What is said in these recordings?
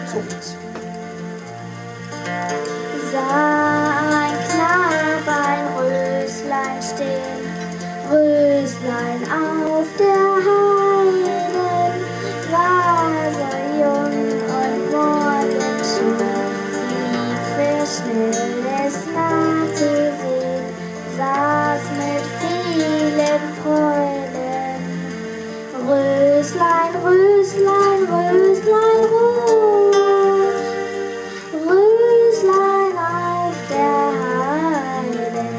So geht's. Sah ein Knab ein Röslein stehn, Röslein auf der Heiden, war so jung und morgenschön, lief schnell, es nahte sehn, saß mit vielen Freuden. Röslein, Röslein, Röslein, rot, Röslein auf der Heiden.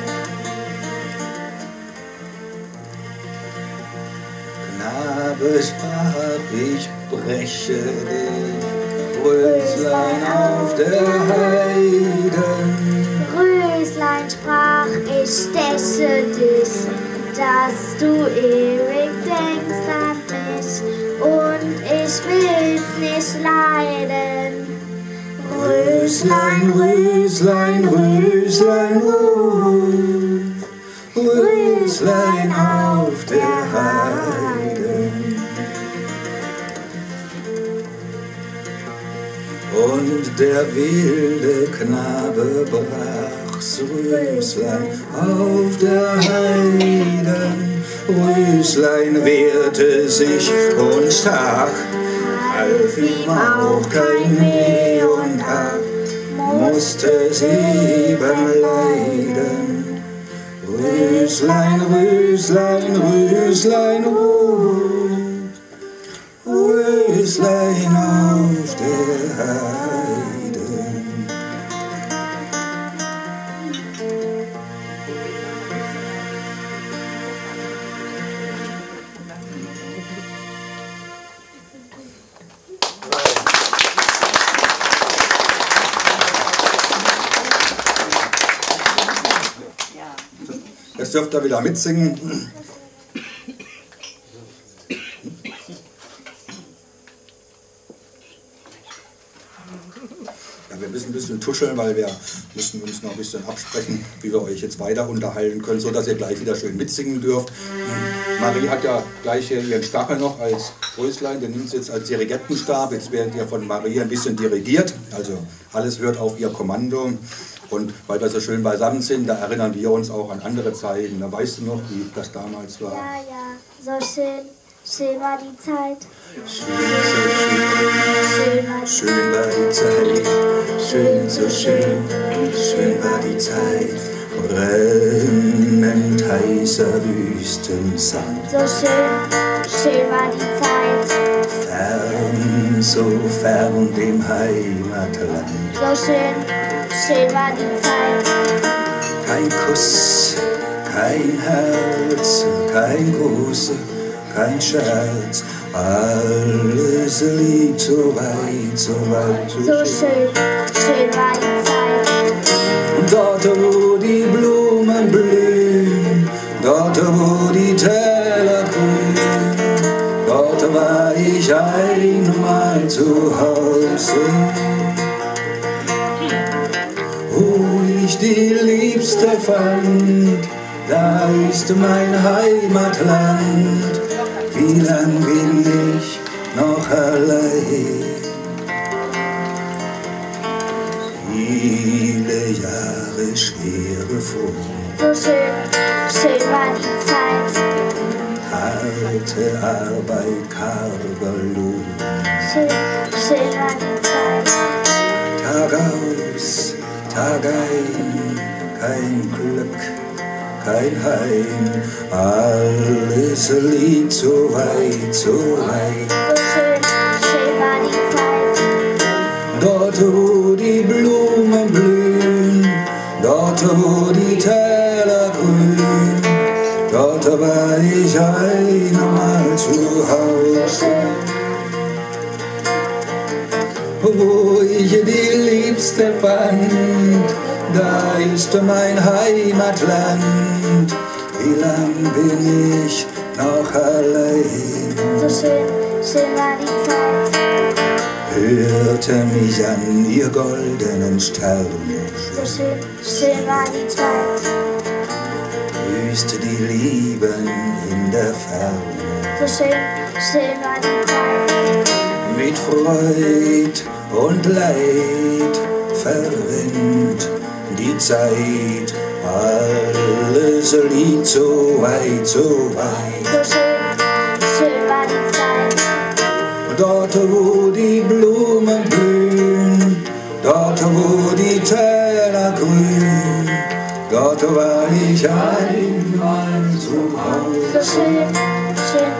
Knabe, sprach, ich breche dich, Röslein auf der Heiden. Röslein sprach, ich steche dich, dass du ewig denkst an mich, und ich will's nicht leiden. Röslein, Röslein, Röslein rot, Röslein auf der Heiden. Und der wilde Knabe brach's Röslein auf der Heiden. Röslein wehrte sich und stach, half ihm auch kein Mehr und ach, musste sie leiden. Röslein, Röslein, Röslein rot, Röslein auf der Heiden. Jetzt dürft ihr wieder mitsingen. Ja, wir müssen ein bisschen tuscheln, weil wir müssen uns noch ein bisschen absprechen, wie wir euch jetzt weiter unterhalten können, sodass ihr gleich wieder schön mitsingen dürft. Marie hat ja gleich hier ihren Stachel noch als Röslein, den nimmt sie jetzt als Dirigentenstab. Jetzt werdet ihr von Marie ein bisschen dirigiert, also alles hört auf ihr Kommando. Und weil wir so schön beisammen sind, da erinnern wir uns auch an andere Zeiten. Da weißt du noch, wie das damals war. Ja, ja, so schön, schön war die Zeit. Schön war die Zeit, schön, so schön, schön war die Zeit. Brennend heißer Wüstensand. So schön, schön war die Zeit. Fern, so fern dem Heimatland. So schön, schön war die Zeit. Kein Kuss, kein Herz, kein Gruß, kein Scherz. Alles liegt so weit, so weit, so schön, schön war die Zeit. Dort, wo die Blumen blühen, dort, wo die Täler grün, dort war ich einmal zu Hause. Wo ich die Liebste fand, da ist mein Heimatland. Wie lang bin ich noch allein? Viele Jahre schwere Furcht. So schön, schön war die Zeit. Harte Arbeit, karger Lohn. Schön, schön war die Zeit. Tag aus, Tag ein, kein Glück, kein Heim. Alles liegt so weit, so weit. So schön, schön war die Zeit. Dort, wo die Blumen blühen, dort, wo die Täler grün, dort war ich einmal zu Hause. Wo ich die Liebste fand, da ist mein Heimatland. Wie lang bin ich noch allein? So schön, schön war die Zeit. Hörte mich an ihr goldenen Sterne. So schön, schön war die Zeit. Grüßte die Lieben in der Ferne. So schön, schön war die Zeit. mit Freud und Leid verrinnt die Zeit. Alles liegt so weit, so weit. So schön, schön war die Zeit. Dort, wo die Blumen blühen, dort, wo die Täler grün, dort war ich einmal zu Hause. So schön, schön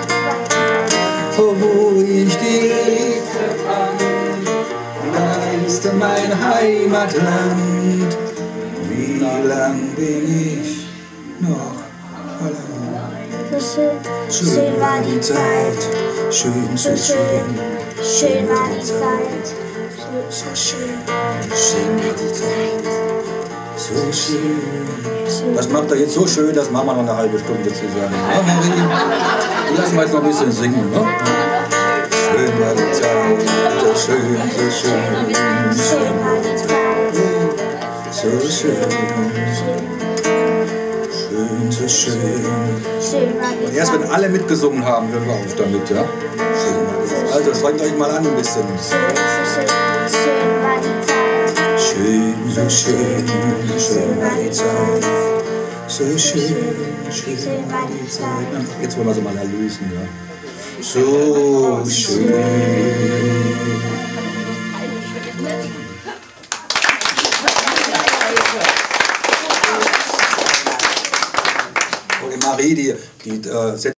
Wo ich die Liebe fand, da ist mein Heimatland. Wie lang bin ich noch allein? so schön, schön war die Zeit. Schön, so So schön, schön, schön war die Zeit. so schön, schön war die Zeit, so schön. Das macht er jetzt so schön, das machen wir noch eine halbe Stunde zusammen. Ja, Marie? Die lassen wir jetzt noch ein bisschen singen, ne? Schön war die Zeit, so schön, so schön. Schön war die Zeit. So schön, schön, so schön. Schön war die Und erst wenn alle mitgesungen haben, hören wir auf damit, ja? Schön war die Zeit. Also strengt euch mal an ein bisschen. Schön, so schön, schön war die Zeit. Schön, so schön, schön war die Zeit. So schön, schön war die Zeit. Jetzt wollen wir sie mal erlösen, ja? So schön. Marie, die setzt